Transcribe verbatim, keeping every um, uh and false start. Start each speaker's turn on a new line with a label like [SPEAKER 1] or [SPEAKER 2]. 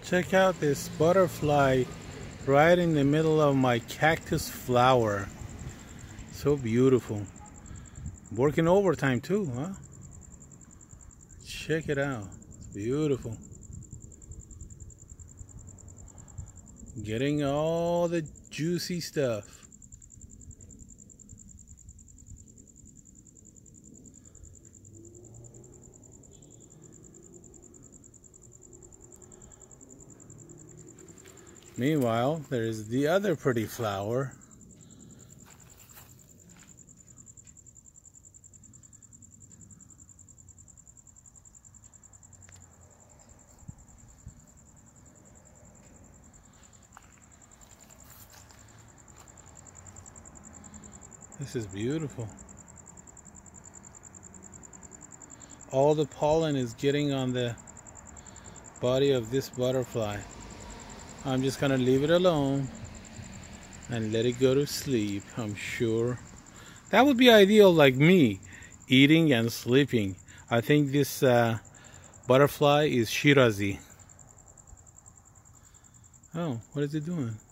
[SPEAKER 1] Check out this butterfly right in the middle of my cactus flower. So beautiful. Working overtime too, huh? Check it out. It's beautiful. Getting all the juicy stuff. Meanwhile, there's the other pretty flower. This is beautiful. All the pollen is getting on the body of this butterfly. I'm just gonna leave it alone and let it go to sleep, I'm sure. That would be ideal, like me, eating and sleeping. I think this uh, butterfly is Shirazi. Oh, what is it doing?